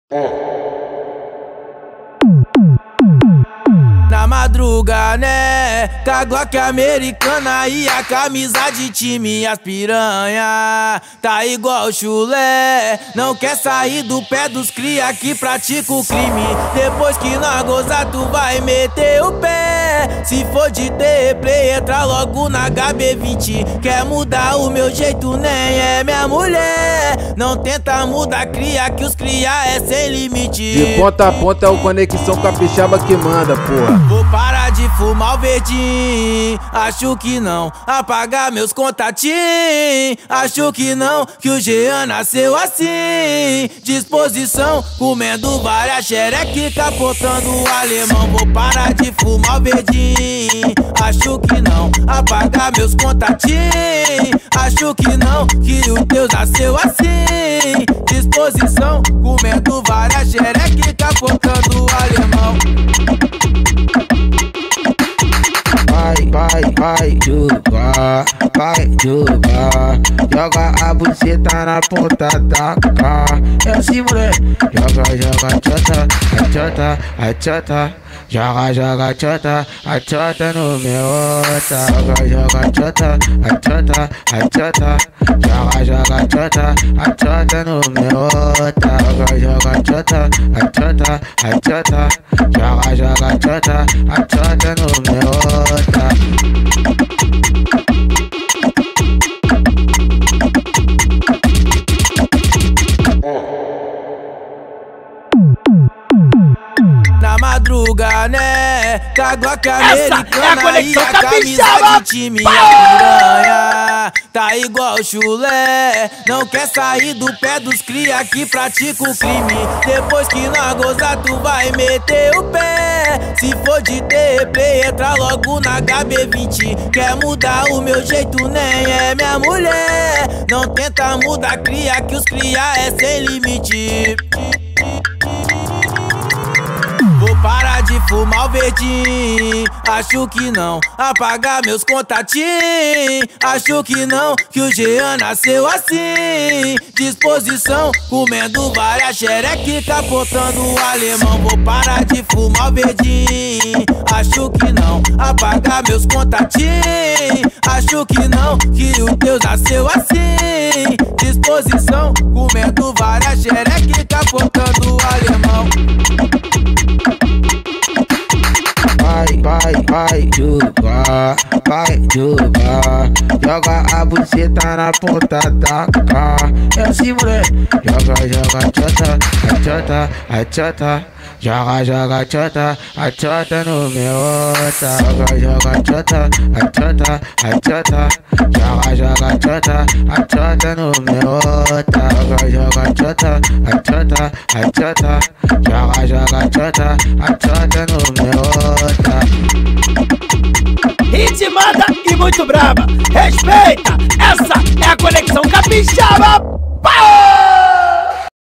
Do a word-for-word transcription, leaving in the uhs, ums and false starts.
Na madruga, né? Com a Glock americana e a camisa de time. As piranha tá igual chulé, não quer sair do pé dos cria que pratica o crime. Depois que nós gozar, tu vai meter o pé. Se for de ter replay, entra logo na H B vinte. Quer mudar o meu jeito, nem é minha mulher. Não tenta mudar, cria que os cria é sem limite. De ponta a ponta é o Conexão Capixaba que manda, porra. Vou parar de fumar o verdinho, acho que não. Apagar meus contatinhos, acho que não. Que o Jean nasceu assim, disposição, comendo várias xereque, capotando o alemão. Vou parar de fumar o verdinho, acho que não. Apagar meus contatinhos, acho que não. Que o Deus nasceu assim, disposição, comendo várias xereque, capotando o alemão. Vai, vai, vai jogar, vai jogar. Joga a buceta na ponta da cá. É assim, moleque. Joga, joga, tchota, a tchota, a tchota. Joga, joga, tchota, a tchota no meu ota. Joga, joga, tchota, a tchota, a tchota. Joga, joga, tchota, a tchota no meu ota. Joga, joga, tchota, a tchota, a tchota. Joga, joga, tchota, a tchota no meu ota. Na madruga, né? Com a Glock americana e a camisa de time. A piranha tá igual chulé, não quer sair do pé dos cria que pratica o crime. Depois que nós gozar, tu vai meter o pé. Se for de ter replay, entra logo na H B vinte. Quer mudar o meu jeito, nem é minha mulher. Não tenta mudar, cria que os cria é sem limite. Vou parar de fumar o verdinho, acho que não. Apagar meus contatinhos, acho que não. Que o Jean nasceu assim, disposição, comendo várias xereque, capotando o alemão. Vou parar de fumar o verdinho, acho que não. Apagar meus contatinhos, acho que não. Que o Deus nasceu assim, disposição, comendo várias xereque, capotando o alemão. Vai, vai, vai jogar, vai jogar. Joga a buceta na ponta da cá. É assim, moleque. Joga, joga, tchota, a tchota, a tchota. Joga, joga, tchota, a tchota no meu ota. Joga, joga, tchota, a tchota, a tchota. Joga, joga, tchota, a tchota no meu ota. Joga, joga, tchota, a tchota, a tchota. Joga, joga, tchota, a tchota no meu ota. Ritmada e muito braba, respeita, essa é a Conexão Capixaba. Pau!